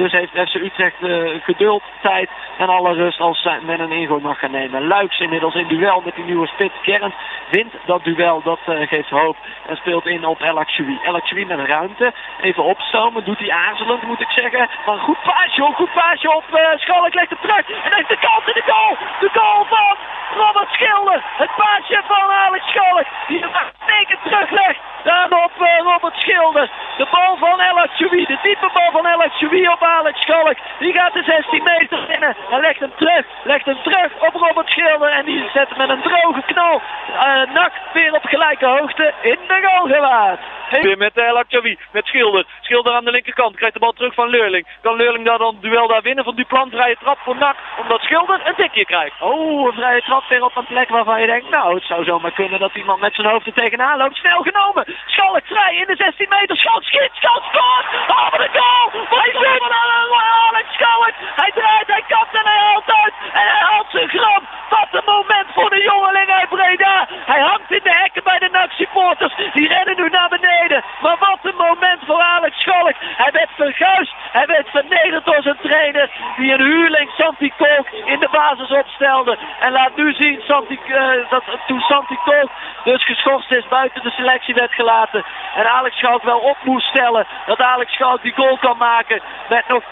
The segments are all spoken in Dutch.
Dus heeft FC Utrecht geduld, tijd en alle rust als men een ingooi mag gaan nemen. Luiks inmiddels in duel met die nieuwe spits. Kern wint dat duel, dat geeft hoop. En speelt in op El Achoui. El Achoui met ruimte. Even opstomen, doet hij aarzelend moet ik zeggen. Maar een goed paasje op Schalk, legt het terug. En dan is de kans in de goal. De goal van Robert Schilder. Het paasje van Alex Schalk. Die hem uitstekend teruglegt. Daarop Robert Schilder. De bal van El Achoui. De diepe bal van El Achoui op Alex Schalk. Die gaat de 16 meter binnen. En legt hem terug op Robert Schilder. En die zet met een droge knal. NAC weer op gelijke hoogte in de goal gewaard. Weer met El Achoui, met Schilder. Schilder aan de linkerkant, krijgt de bal terug van Leurling. Kan Leurling dan het duel daar winnen van Duplan? Vrije trap voor NAC, omdat Schilder een tikje krijgt. Oh, een vrije trap weer op een plek waarvan je denkt, nou, het zou zomaar kunnen dat iemand met zijn hoofd er tegenaan loopt. Snel genomen. Schalk vrij in de 16 meter. Schalk schiet, Schalk scoort. Oh, wat een goal! Alex Schalk. Hij draait, hij kapt en hij haalt uit. En hij haalt zijn gram. Wat een moment voor de jongeling uit Breda. Hij hangt in de hekken bij de NAC supporters. Die rennen nu naar beneden. Maar wat een moment voor Alex Schalk. Hij werd verguisd. Hij werd vernederd door zijn trainer. Die een huurling Santi Kolk in de basis opstelde. En laat nu zien dat toen Santi Kolk dus geschorst is, buiten de selectie werd gelaten. En Alex Schalk wel op moest stellen. Dat Alex Schalk die goal kan maken. Met nog,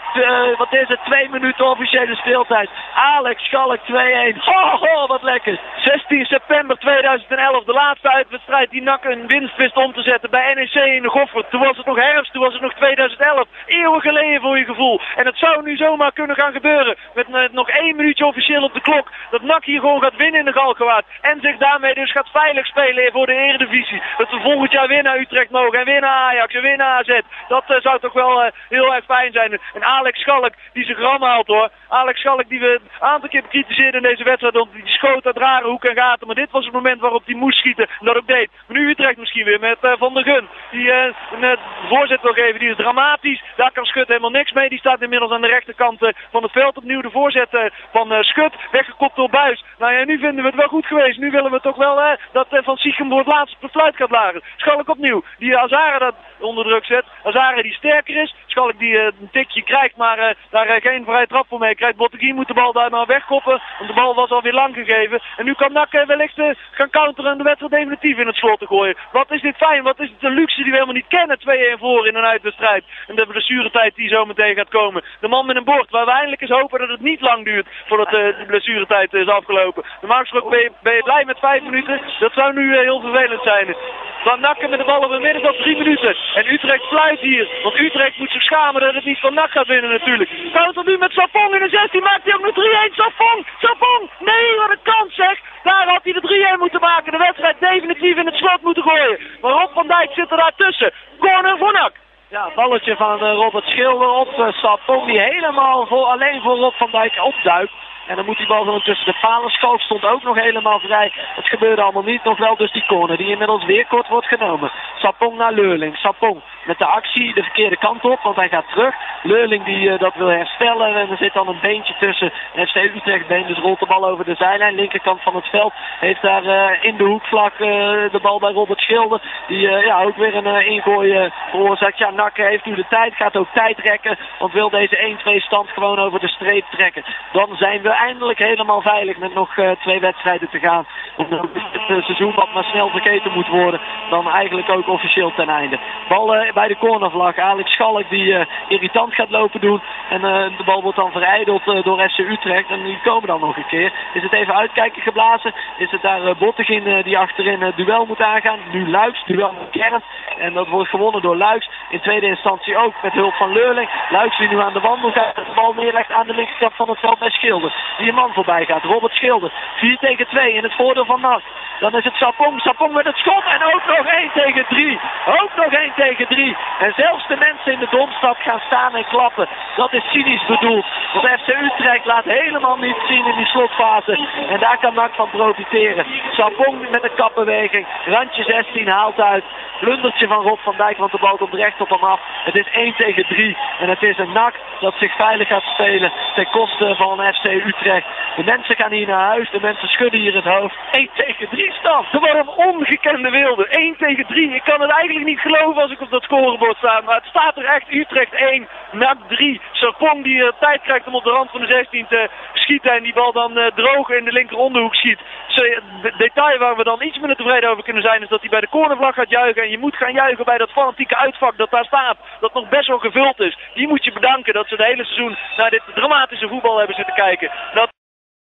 2 minuten officiële speeltijd. Alex Schalk 2-1. Oh, wat lekker. 16 september 2011, de laatste uitwedstrijd die NAC een winst wist om te zetten bij NEC in de Goffert. Toen was het nog herfst, toen was het nog 2011. Eeuwen geleden voor je gevoel. En het zou nu zomaar kunnen gaan gebeuren. Met nog 1 minuutje officieel op de klok. Dat NAC hier gewoon gaat winnen in de Galgenwaard. En zich daarmee dus gaat veilig spelen voor de Eredivisie. Dat we volgend jaar weer naar Utrecht mogen. En weer naar Ajax en weer naar AZ. Dat zou toch wel heel erg fijn zijn. En Alex Schalk die zijn gram haalt hoor. Alex Schalk die we een aantal keer bekritiseerden in deze wedstrijd. Want die schoot uit rare hoek en gaten. Maar dit was het moment waarop hij moest schieten. En dat ook deed. Maar nu Utrecht misschien weer met Van der Gun. Die een voorzet wil geven. Die is dramatisch. Daar kan Schut helemaal niks mee. Die staat inmiddels aan de rechterkant van het veld. Opnieuw de voorzet van Schut. Weggekopt door Buijs. Nou ja, nu vinden we het wel goed geweest. Nu willen we toch wel dat Van Siegem voor het laatste de fluit gaat blazen. Schalk opnieuw. Die Azara dat onder druk zet. Azara die sterker is. Schalk die een tikje krijgt. Maar daar geen vrije trap voor mee krijgt. Bottegui moet de bal daar maar wegkoppen. Want de bal was alweer lang gegeven. En nu kan NAC wellicht gaan counteren en de wedstrijd definitief in het slot te gooien. Wat is dit fijn. Wat is het een luxe die we helemaal niet kennen. 2-1 voor in een uitwedstrijd. En de blessuretijd die zo meteen gaat komen. De man met een bord. Waar we eindelijk eens hopen dat het niet lang duurt voordat de blessuretijd is afgelopen. Normaal gesproken ben je blij met 5 minuten. Dat zou nu heel vervelend zijn. Van NAC met de bal op inmiddels op 3 minuten. En Utrecht fluit hier. Want Utrecht moet zich schamen dat het niet van NAC gaat winnen natuurlijk. Counter nu met Sapong in de 16. Maakt hij ook nog 3-1. Sapong. Nee, wat een kans zeg. Daar had hij de 3-1 moeten maken. De wedstrijd definitief in het slot moeten gooien. Maar Rob van Dijk zit er daartussen. Corner voor NAC. Ja, balletje van Robert Schilder op Sapong. Die helemaal alleen voor Rob van Dijk opduikt. En dan moet die bal zo tussen de palen. Schalk stond ook nog helemaal vrij. Het gebeurde allemaal niet. Nog wel dus die corner die inmiddels weer kort wordt genomen. Sapong naar Leurling. Sapong met de actie de verkeerde kant op. Want hij gaat terug. Leurling die dat wil herstellen. En er zit dan een beentje tussen. FC Utrecht been. Dus rolt de bal over de zijlijn. Linkerkant van het veld. Heeft daar in de hoekvlak de bal bij Robert Schilder. Die ook weer een ingooi veroorzaakt. Ja, NAC heeft nu de tijd. Gaat ook tijd rekken. Want wil deze 1-2 stand gewoon over de streep trekken. Dan zijn we eindelijk helemaal veilig met nog 2 wedstrijden te gaan. Omdat het seizoen wat maar snel vergeten moet worden. Dan eigenlijk ook officieel ten einde. Bal bij de cornervlag. Alex Schalk die irritant gaat lopen doen. En de bal wordt dan verijdeld door FC Utrecht. En die komen dan nog een keer. Is het even uitkijken geblazen. Is het daar Bottegien die achterin het duel moet aangaan. Nu Luiks, duel met Kern. En dat wordt gewonnen door Luiks. In tweede instantie ook met hulp van Leurling. Luiks die nu aan de wandel gaat. De bal neerlegt aan de linkerkant van het veld bij Schilder. Die een man voorbij gaat. Robert Schilder. 4 tegen 2 in het voordeel van NAC. Dan is het Sapong. Sapong met het schot. En ook nog 1 tegen 3. Ook nog 1 tegen 3. En zelfs de mensen in de domstad gaan staan en klappen. Dat is cynisch bedoeld. Want FC Utrecht laat helemaal niet zien in die slotfase. En daar kan NAC van profiteren. Sapong met een kapbeweging. Randje 16 haalt uit. Blundertje van Rob van Dijk. Want de bal komt recht op hem af. Het is 1 tegen 3. En het is een NAC dat zich veilig gaat spelen ten koste van FC Utrecht. De mensen gaan hier naar huis, de mensen schudden hier het hoofd. 1-3 stand. Er wordt een ongekende wilde. 1-3. Ik kan het eigenlijk niet geloven als ik op dat scorebord sta. Maar het staat er echt. Utrecht 1, NAC 3. Sarpong die tijd krijgt om op de rand van de 16 te schieten. En die bal dan droog in de linker onderhoek schiet. Het detail waar we dan iets minder tevreden over kunnen zijn is dat hij bij de cornervlag gaat juichen. En je moet gaan juichen bij dat fanatieke uitvak dat daar staat. Dat nog best wel gevuld is. Die moet je bedanken dat ze het hele seizoen naar dit dramatische voetbal hebben zitten kijken. Dat